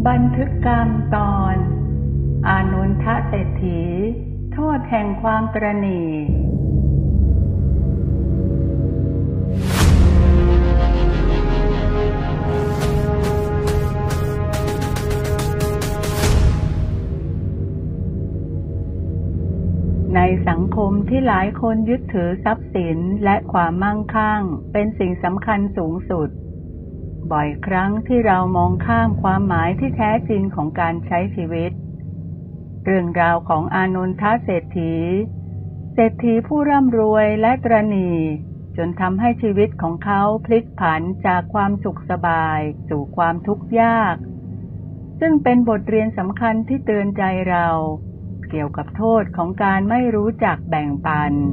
บันทึกกรรมตอนอานนทเศรษฐีโทษแห่งความตระหนี่ในสังคมที่หลายคนยึดถือทรัพย์สินและความมั่งคั่งเป็นสิ่งสำคัญสูงสุดบ่อยครั้งที่เรามองข้ามความหมายที่แท้จริงของการใช้ชีวิตเรื่องราวของอานนทเศรษฐีผู้ร่ำรวยและตระหนี่จนทำให้ชีวิตของเขาพลิกผันจากความสุขสบายสู่ความทุกข์ยากซึ่งเป็นบทเรียนสำคัญที่เตือนใจเราเกี่ยวกับโทษของการไม่รู้จักแบ่งปัน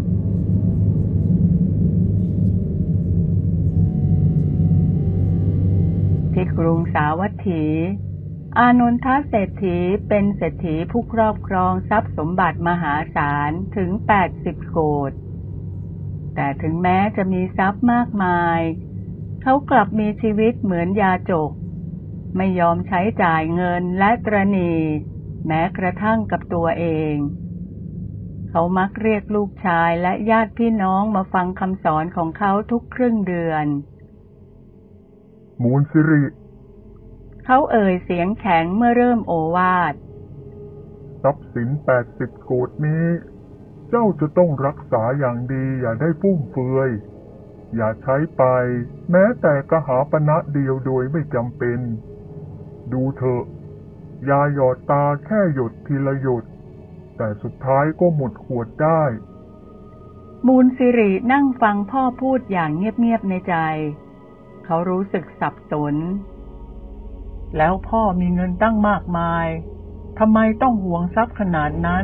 ที่กรุงสาวัตถี อานนทเศรษฐีเป็นเศรษฐีผู้ครอบครองทรัพย์สมบัติมหาศาลถึง80 โกฏแต่ถึงแม้จะมีทรัพย์มากมายเขากลับมีชีวิตเหมือนยาจกไม่ยอมใช้จ่ายเงินและตระหนี่แม้กระทั่งกับตัวเองเขามักเรียกลูกชายและญาติพี่น้องมาฟังคำสอนของเขาทุกครึ่งเดือนมูลสิริเขาเอ่ยเสียงแข็งเมื่อเริ่มโอวาททรัพย์สิน80 โกฏนี้เจ้าจะต้องรักษาอย่างดีอย่าได้ฟุ่มเฟือยอย่าใช้ไปแม้แต่กหาปณะเดียวโดยไม่จำเป็นดูเถอะยาหยอดตาแค่หยดทีละหยดแต่สุดท้ายก็หมดขวดได้มูลสิรินั่งฟังพ่อพูดอย่างเงียบๆในใจเขารู้สึกสับสนแล้วพ่อมีเงินตั้งมากมายทำไมต้องหวงทรัพย์ขนาดนั้น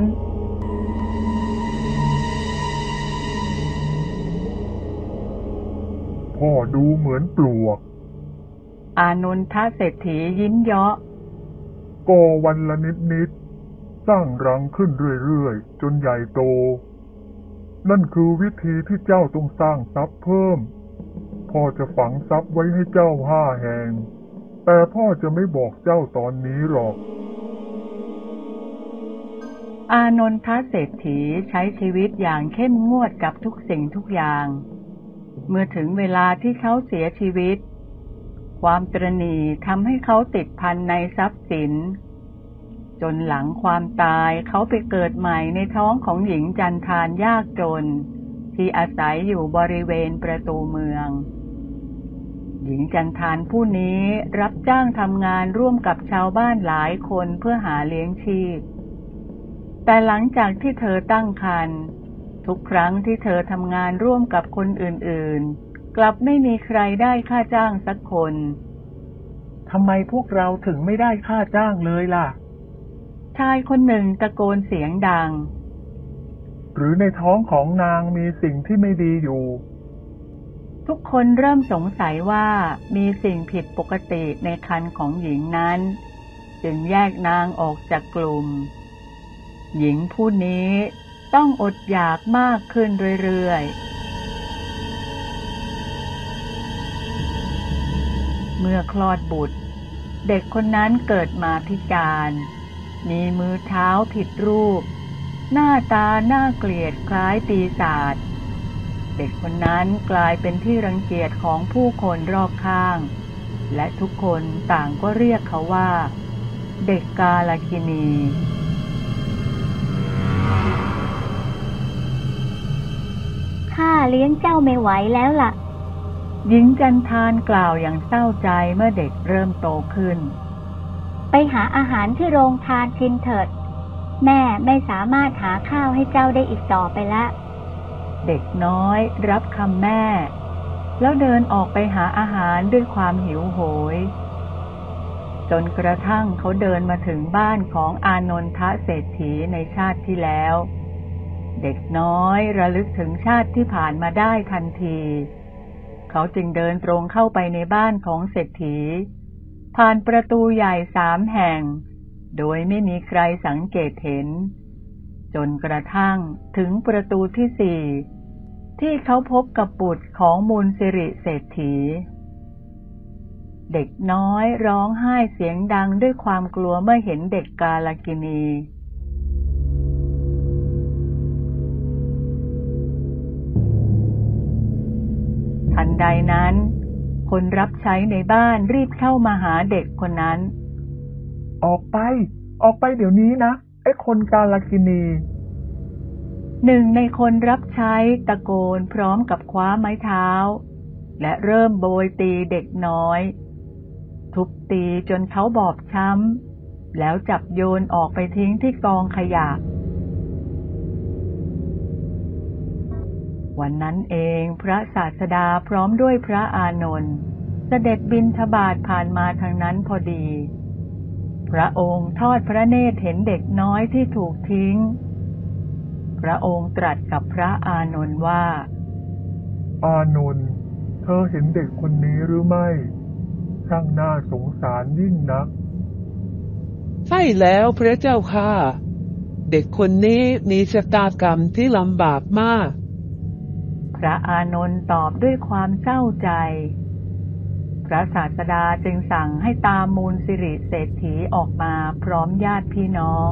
พ่อดูเหมือนปลวกอานนทเศรษฐียิ้มเยาะก่อวันละนิดๆสร้างรังขึ้นเรื่อยๆจนใหญ่โตนั่นคือวิธีที่เจ้าต้องสร้างทรัพย์เพิ่มพ่อจะฝังทรัพย์ไว้ให้เจ้า5 แห่งแต่พ่อจะไม่บอกเจ้าตอนนี้หรอกอานนทเศรษฐีใช้ชีวิตอย่างเข้มงวดกับทุกสิ่งทุกอย่างเมื่อถึงเวลาที่เขาเสียชีวิตความตระหนี่ทำให้เขาติดพันในทรัพย์สินจนหลังความตายเขาไปเกิดใหม่ในท้องของหญิงจันทานยากจนที่อาศัยอยู่บริเวณประตูเมืองหญิงจันทานผู้นี้รับจ้างทำงานร่วมกับชาวบ้านหลายคนเพื่อหาเลี้ยงชีพแต่หลังจากที่เธอตั้งครรภ์ทุกครั้งที่เธอทำงานร่วมกับคนอื่นๆกลับไม่มีใครได้ค่าจ้างสักคนทำไมพวกเราถึงไม่ได้ค่าจ้างเลยล่ะชายคนหนึ่งตะโกนเสียงดังหรือในท้องของนางมีสิ่งที่ไม่ดีอยู่ทุกคนเริ่มสงสัยว่ามีสิ่งผิดปกติในครรภ์ของหญิงนั้นจึงแยกนางออกจากกลุ่มหญิงผู้นี้ต้องอดอยากมากขึ้นเรื่อยๆเมื่อคลอดบุตรเด็กคนนั้นเกิดมาพิการมีมือเท้าผิดรูปหน้าตาน่าเกลียดคล้ายปีศาจเด็กคนนั้นกลายเป็นที่รังเกียจของผู้คนรอบข้างและทุกคนต่างก็เรียกเขาว่าเด็กกาลกิณีข้าเลี้ยงเจ้าไม่ไหวแล้วล่ะหญิงจันทานกล่าวอย่างเศร้าใจเมื่อเด็กเริ่มโตขึ้นไปหาอาหารที่โรงทานกินเถิดแม่ไม่สามารถหาข้าวให้เจ้าได้อีกต่อไปละเด็กน้อยรับคำแม่แล้วเดินออกไปหาอาหารด้วยความหิวโหยจนกระทั่งเขาเดินมาถึงบ้านของอานนทเศรษฐีในชาติที่แล้วเด็กน้อยระลึกถึงชาติที่ผ่านมาได้ทันทีเขาจึงเดินตรงเข้าไปในบ้านของเศรษฐีผ่านประตูใหญ่3 แห่งโดยไม่มีใครสังเกตเห็นจนกระทั่งถึงประตูที่4ที่เขาพบกับบุตรของมูลสิริเศรษฐีเด็กน้อยร้องไห้เสียงดังด้วยความกลัวเมื่อเห็นเด็กกาลกิณีทันใดนั้นคนรับใช้ในบ้านรีบเข้ามาหาเด็กคนนั้นออกไปเดี๋ยวนี้นะไอ้คนกาลกิณีหนึ่งในคนรับใช้ตะโกนพร้อมกับคว้าไม้เท้าและเริ่มโบยตีเด็กน้อยทุบตีจนเขาบอบช้ำแล้วจับโยนออกไปทิ้งที่กองขยะวันนั้นเองพระศาสดาพร้อมด้วยพระอานนท์เสด็จบิณฑบาตผ่านมาทางนั้นพอดีพระองค์ทอดพระเนตรเห็นเด็กน้อยที่ถูกทิ้งพระองค์ตรัสกับพระอานนท์ว่าอานนท์เธอเห็นเด็กคนนี้หรือไม่ช่างน่าสงสารยิ่งนักใช่แล้วพระเจ้าค่ะเด็กคนนี้มีชะตากรรมที่ลำบากมากพระอานนท์ตอบด้วยความเศร้าใจพระศาสดาจึงสั่งให้ตามมูลสิริเศรษฐีออกมาพร้อมญาติพี่น้อง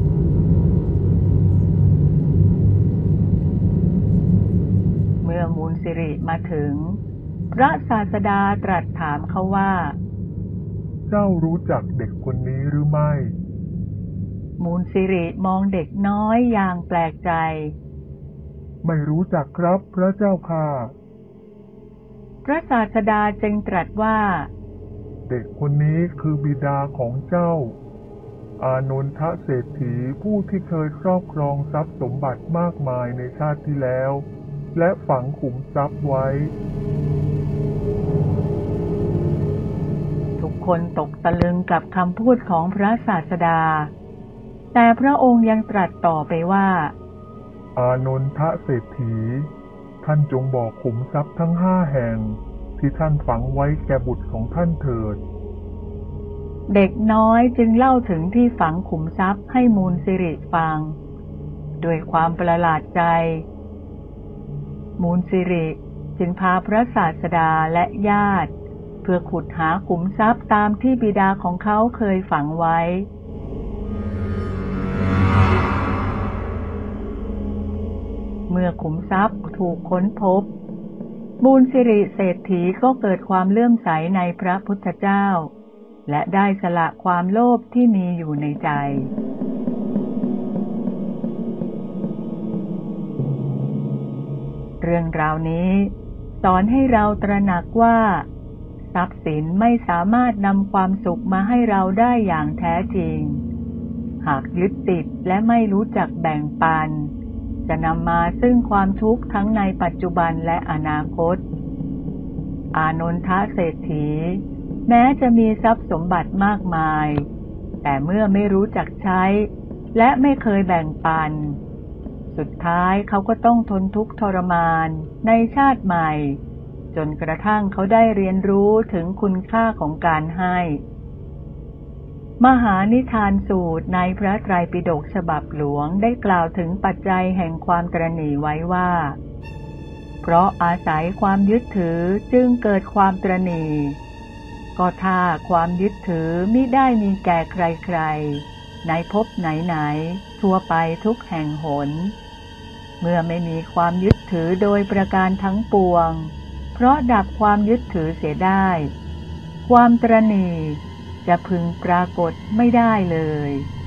เมื่อมูลสิริมาถึงพระศาสดาตรัสถามเขาว่าเจ้ารู้จักเด็กคนนี้หรือไม่มูลสิริมองเด็กน้อยอย่างแปลกใจไม่รู้จักครับพระเจ้าค่ะพระศาสดาจึงตรัสว่าเด็กคนนี้คือบิดาของเจ้าอานนทเศรษฐีผู้ที่เคยครอบครองทรัพย์สมบัติมากมายในชาติที่แล้วและฝังขุมทรัพย์ไว้ทุกคนตกตะลึงกับคำพูดของพระศาสดาแต่พระองค์ยังตรัสต่อไปว่าอานนทเศรษฐีท่านจงบอกขุมทรัพย์ทั้ง5 แห่งที่ท่านฝังไว้แก่บุตรของท่านเถิดเด็กน้อยจึงเล่าถึงที่ฝังขุมทรัพย์ให้มูลสิริฟังด้วยความประหลาดใจมูลสิริจึงพาพระศาสดาและญาติเพื่อขุดหาขุมทรัพย์ตามที่บิดาของเขาเคยฝังไว้เมื่อขุมทรัพย์ถูกค้นพบมูลสิริเศรษฐีก็เกิดความเลื่อมใสในพระพุทธเจ้าและได้สละความโลภที่มีอยู่ในใจเรื่องราวนี้สอนให้เราตระหนักว่าทรัพย์สินไม่สามารถนำความสุขมาให้เราได้อย่างแท้จริงหากยึดติดและไม่รู้จักแบ่งปันจะนำมาซึ่งความทุกข์ทั้งในปัจจุบันและอนาคตอานนทเศรษฐีแม้จะมีทรัพย์สมบัติมากมายแต่เมื่อไม่รู้จักใช้และไม่เคยแบ่งปันสุดท้ายเขาก็ต้องทนทุกข์ทรมานในชาติใหม่จนกระทั่งเขาได้เรียนรู้ถึงคุณค่าของการให้มหานิทานสูตรในพระไตรปิฎกฉบับหลวงได้กล่าวถึงปัจจัยแห่งความตระหนี่ไว้ว่าเพราะอาศัยความยึดถือจึงเกิดความตระหนี่ก็ถ้าความยึดถือมิได้มีแก่ใครๆในภพไหนๆทั่วไปทุกแห่งหนเมื่อไม่มีความยึดถือโดยประการทั้งปวงเพราะดับความยึดถือเสียได้ความตระหนี่จะพึงปรากฏไม่ได้เลย